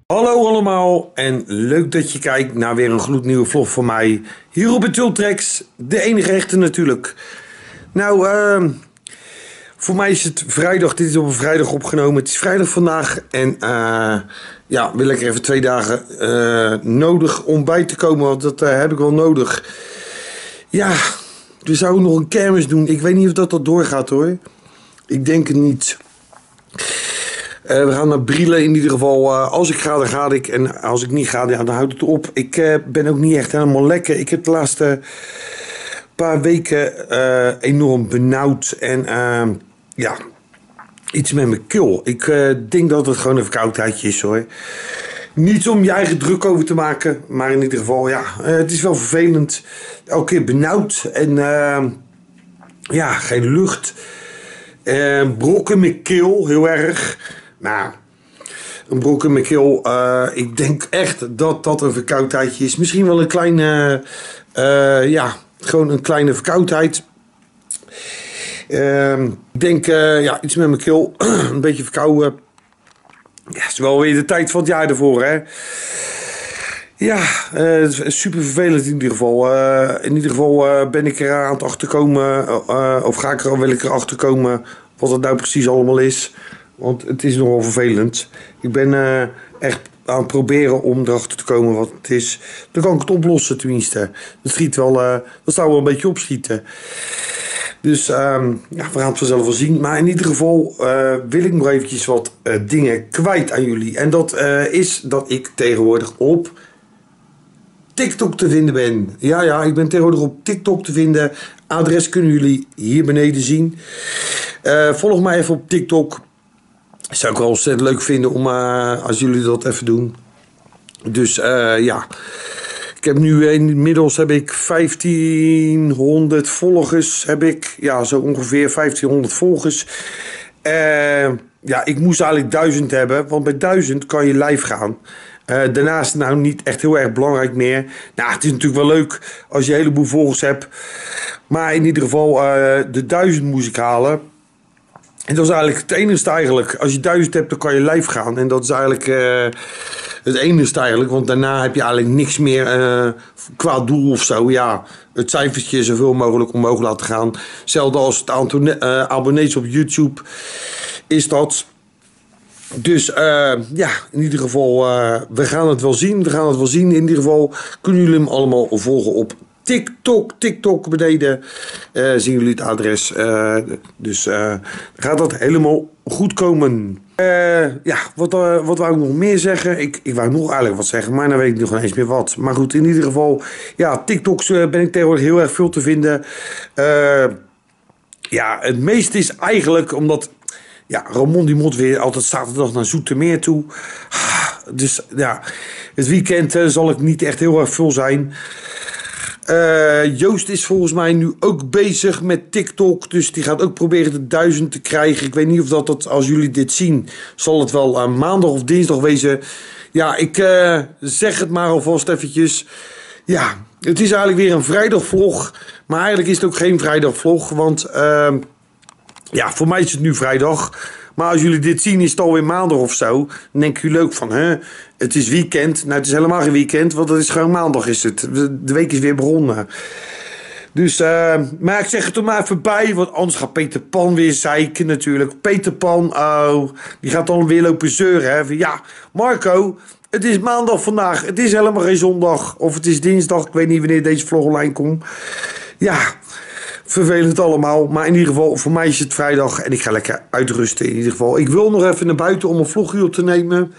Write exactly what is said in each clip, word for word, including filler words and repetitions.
Hallo allemaal en leuk dat je kijkt naar weer een gloednieuwe vlog van mij. Hier op het Ultrex, de enige echte natuurlijk. Nou, uh, voor mij is het vrijdag, dit is op een vrijdag opgenomen. Het is vrijdag vandaag en uh, ja, wil ik even twee dagen uh, nodig om bij te komen, want dat uh, heb ik wel nodig. Ja, we zouden nog een kermis doen. Ik weet niet of dat, dat doorgaat hoor. Ik denk het niet. Uh, we gaan naar Brielen in ieder geval. Uh, als ik ga, dan ga ik. En als ik niet ga, ja, dan houdt het op. Ik uh, ben ook niet echt helemaal lekker. Ik heb de laatste paar weken uh, enorm benauwd. En uh, ja, iets met mijn keel. Ik uh, denk dat het gewoon een verkoudheidje is hoor. Niet om je eigen druk over te maken. Maar in ieder geval, ja, uh, het is wel vervelend. Elke keer benauwd. En uh, ja, geen lucht. Uh, brokken in mijn keel, heel erg. Nou, een brok in mijn keel. Uh, ik denk echt dat dat een verkoudheidje is. Misschien wel een kleine, uh, ja, gewoon een kleine verkoudheid. Uh, ik denk, uh, ja, iets met mijn keel. Een beetje verkouden. Ja, het is wel weer de tijd van het jaar ervoor, hè. Ja, uh, super vervelend in ieder geval. Uh, in ieder geval uh, ben ik er aan het achterkomen, uh, of ga ik er, wil ik er achterkomen wat het nou precies allemaal is. Want het is nogal vervelend. Ik ben uh, echt aan het proberen om erachter te komen wat het is. Dan kan ik het oplossen tenminste. Dat schiet wel, uh, dat zou wel een beetje opschieten. Dus um, ja, we gaan het vanzelf wel zien. Maar in ieder geval uh, wil ik nog eventjes wat uh, dingen kwijt aan jullie. En dat uh, is dat ik tegenwoordig op TikTok te vinden ben. Ja, ja, ik ben tegenwoordig op TikTok te vinden. Adres kunnen jullie hier beneden zien. Uh, volg mij even op TikTok. Zou ik wel ontzettend leuk vinden om, uh, als jullie dat even doen. Dus uh, ja. Ik heb nu inmiddels heb ik vijftienhonderd volgers. Heb ik. Ja, zo ongeveer vijftienhonderd volgers. Uh, ja, ik moest eigenlijk duizend hebben. Want bij duizend kan je live gaan. Uh, daarnaast nou niet echt heel erg belangrijk meer. Nou, het is natuurlijk wel leuk als je een heleboel volgers hebt. Maar in ieder geval uh, de duizend moest ik halen. En dat is eigenlijk het enigste eigenlijk. Als je duizend hebt, dan kan je live gaan. En dat is eigenlijk uh, het enigste eigenlijk. Want daarna heb je eigenlijk niks meer uh, qua doel of zo. Ja, het cijfertje zoveel mogelijk omhoog laten gaan. Hetzelfde als het aantal uh, abonnees op YouTube is dat. Dus uh, ja, in ieder geval, uh, we gaan het wel zien. We gaan het wel zien. In ieder geval kunnen jullie hem allemaal volgen op TikTok. TikTok beneden uh, zien jullie het adres. Uh, dus uh, gaat dat helemaal goed komen. Uh, ja, wat, uh, wat wou ik nog meer zeggen? Ik, ik wou nog eigenlijk wat zeggen, maar dan weet ik nog niet eens meer wat. Maar goed, in ieder geval, ja, TikToks uh, ben ik tegenwoordig heel erg veel te vinden. Uh, ja, het meeste is eigenlijk omdat... Ja, Ramon die moet weer altijd zaterdag naar Zoetermeer toe. Dus ja, het weekend uh, zal ik niet echt heel erg veel zijn. Uh, Joost is volgens mij nu ook bezig met TikTok. Dus die gaat ook proberen de duizend te krijgen. Ik weet niet of dat, dat als jullie dit zien, zal het wel uh, maandag of dinsdag wezen. Ja, ik uh, zeg het maar alvast eventjes. Ja, het is eigenlijk weer een vrijdagvlog. Maar eigenlijk is het ook geen vrijdagvlog. Want... Uh, Ja, voor mij is het nu vrijdag. Maar als jullie dit zien, is het alweer maandag of zo. Dan denken jullie ook van, hè, het is weekend. Nou, het is helemaal geen weekend, want het is gewoon maandag is het. De week is weer begonnen. Dus, uh, maar ik zeg het er maar even bij, want anders gaat Peter Pan weer zeiken natuurlijk. Peter Pan, oh, die gaat dan weer lopen zeuren. Hè. Van, ja, Marco, het is maandag vandaag. Het is helemaal geen zondag. Of het is dinsdag, ik weet niet wanneer deze vlog online komt. Ja... Vervelend allemaal, maar in ieder geval voor mij is het vrijdag en ik ga lekker uitrusten in ieder geval. Ik wil nog even naar buiten om een vlogje op te nemen.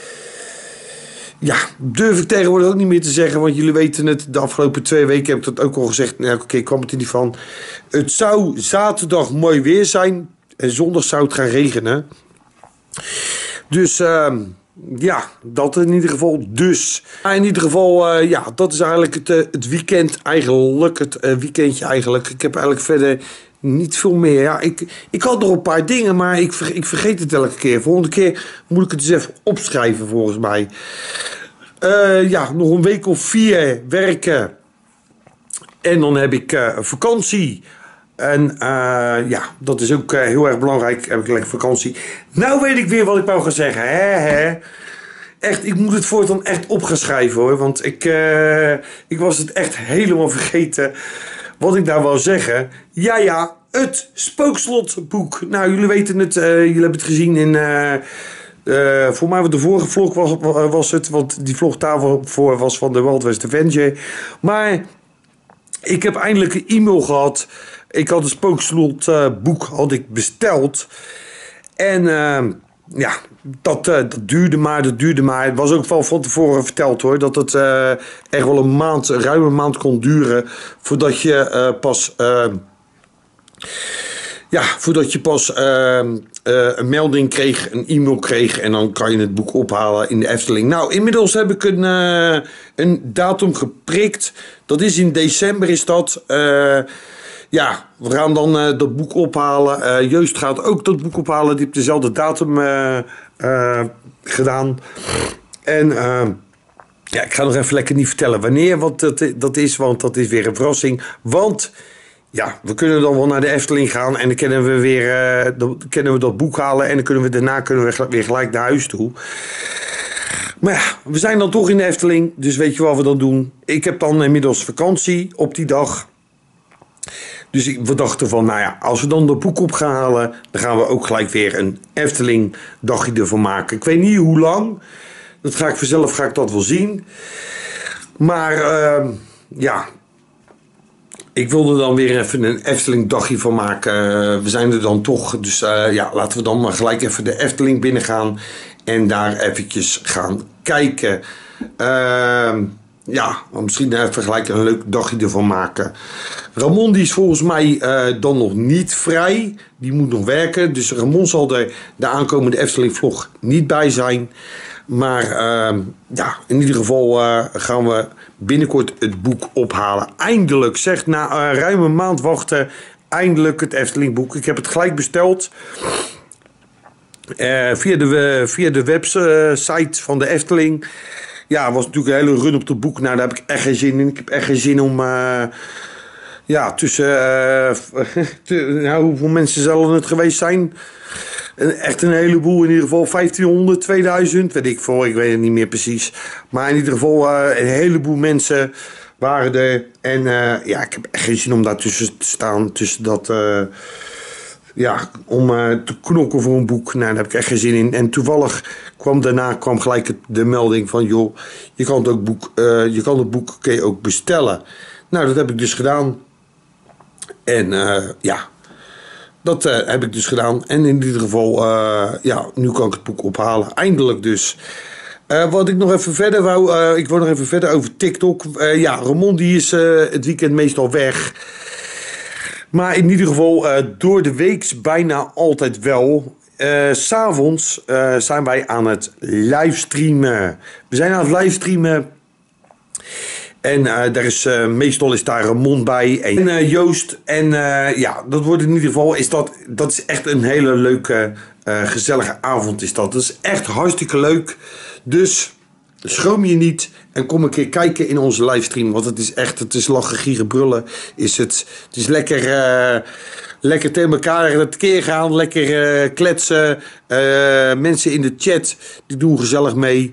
Ja, durf ik tegenwoordig ook niet meer te zeggen, want jullie weten het. De afgelopen twee weken heb ik dat ook al gezegd. Nou, oké, kwam het er niet van. Het zou zaterdag mooi weer zijn en zondag zou het gaan regenen. Dus... Uh, Ja, dat in ieder geval dus. Maar in ieder geval, uh, ja, dat is eigenlijk het, uh, het weekend eigenlijk. Het uh, weekendje eigenlijk. Ik heb eigenlijk verder niet veel meer. Ja, ik, ik had nog een paar dingen, maar ik, ik vergeet het elke keer. Volgende keer moet ik het eens even opschrijven volgens mij. Uh, ja, nog een week of vier werken. En dan heb ik uh, vakantie. En uh, ja, dat is ook uh, heel erg belangrijk. Heb ik lekker vakantie. Nou weet ik weer wat ik wou gaan zeggen. Hè, hè. echt, ik moet het voortaan echt op gaan schrijven hoor. Want ik, uh, ik was het echt helemaal vergeten wat ik daar wou zeggen. Ja, ja, het Spookslotboek. Nou, jullie weten het, uh, jullie hebben het gezien in... Uh, uh, voor mij de vorige vlog was, was het, want die vlog daarvoor was van de Wild West Avenger. Maar ik heb eindelijk een e-mail gehad. Ik had een Spookslotboek uh, had ik besteld. En uh, ja, dat, uh, dat duurde maar, dat duurde maar. Het was ook wel van tevoren verteld hoor, dat het uh, echt wel een maand, een ruime maand kon duren voordat je uh, pas... Uh, Ja, voordat je pas uh, uh, een melding kreeg, een e-mail kreeg en dan kan je het boek ophalen in de Efteling. Nou, inmiddels heb ik een, uh, een datum geprikt. Dat is in december is dat. Uh, ja, we gaan dan uh, dat boek ophalen. Uh, Joost gaat ook dat boek ophalen. Die heeft dezelfde datum uh, uh, gedaan. En... Uh, Ja, ik ga nog even lekker niet vertellen wanneer wat dat, dat is, want dat is weer een verrassing. Want ja, we kunnen dan wel naar de Efteling gaan en dan kunnen we weer uh, dan kunnen we dat boek halen en dan kunnen we daarna kunnen we weer gelijk naar huis toe. Maar ja, we zijn dan toch in de Efteling, dus weet je wat we dan doen? Ik heb dan inmiddels vakantie op die dag. Dus we dachten van, nou ja, als we dan dat boek op gaan halen, dan gaan we ook gelijk weer een Efteling dagje ervan maken. Ik weet niet hoe lang. Dat ga ik vanzelf ga ik dat wel zien. Maar uh, ja, ik wilde dan weer even een Efteling dagje van maken. Uh, we zijn er dan toch. Dus uh, ja, laten we dan maar gelijk even de Efteling binnen gaan. En daar eventjes gaan kijken. Uh, ja, misschien even gelijk een leuk dagje ervan maken. Ramon die is volgens mij uh, dan nog niet vrij. Die moet nog werken. Dus Ramon zal er de aankomende Efteling vlog niet bij zijn. Maar uh, ja, in ieder geval uh, gaan we binnenkort het boek ophalen. Eindelijk, zeg, na uh, ruim een maand wachten, eindelijk het Efteling boek. Ik heb het gelijk besteld. Uh, via, de, uh, via de website van de Efteling. Ja, was natuurlijk een hele run op het boek. Nou, daar heb ik echt geen zin in. Ik heb echt geen zin om... Uh, ja, tussen... Uh, te, nou, hoeveel mensen zullen het geweest zijn? Echt een heleboel, in ieder geval vijftienhonderd, tweeduizend, weet ik veel, ik weet het niet meer precies. Maar in ieder geval uh, een heleboel mensen waren er. En uh, ja, ik heb echt geen zin om daar tussen te staan, tussen dat, uh, ja, om uh, te knokken voor een boek. Nou, daar heb ik echt geen zin in. En toevallig kwam daarna kwam gelijk de melding van, joh, je kan het, ook boek, uh, je kan het boek kun je ook bestellen. Nou, dat heb ik dus gedaan. En uh, ja... Dat uh, heb ik dus gedaan. En in ieder geval, uh, ja, nu kan ik het boek ophalen. Eindelijk dus. Uh, wat ik nog even verder wou, uh, ik wou nog even verder over TikTok. Uh, ja, Ramon die is uh, het weekend meestal weg. Maar in ieder geval, uh, door de week bijna altijd wel. Uh, 's avonds uh, zijn wij aan het livestreamen. We zijn aan het livestreamen. En uh, daar is, uh, meestal is daar Ramon bij en uh, Joost. En uh, ja, dat wordt in ieder geval, is dat, dat is echt een hele leuke, uh, gezellige avond is dat. Dat is echt hartstikke leuk. Dus schroom je niet en kom een keer kijken in onze livestream. Want het is echt, het is lachen, gieren, brullen. Is het. Het is lekker, uh, lekker tegen elkaar het keer gaan. Lekker uh, kletsen. Uh, mensen in de chat, die doen gezellig mee.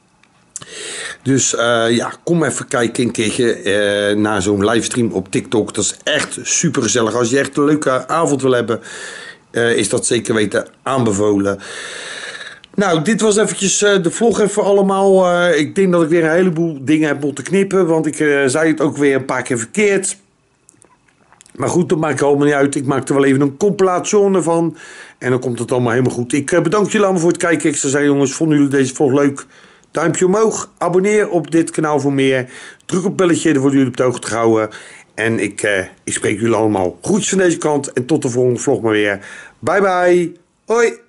Dus uh, ja, kom even kijken een keertje uh, naar zo'n livestream op TikTok. Dat is echt super gezellig. Als je echt een leuke avond wil hebben, uh, is dat zeker weten aanbevolen. Nou, dit was eventjes uh, de vlog even allemaal. Uh, ik denk dat ik weer een heleboel dingen heb moeten knippen. Want ik uh, zei het ook weer een paar keer verkeerd. Maar goed, dat maakt allemaal niet uit. Ik maak er wel even een compilatie van. En dan komt het allemaal helemaal goed. Ik uh, bedank jullie allemaal voor het kijken. Ik zou zeggen, jongens, vonden jullie deze vlog leuk? Duimpje omhoog, abonneer op dit kanaal voor meer. Druk op het belletje, dan worden jullie op de hoogte gehouden. En ik, uh, ik spreek jullie allemaal groetjes van deze kant. En tot de volgende vlog maar weer. Bye bye. Hoi.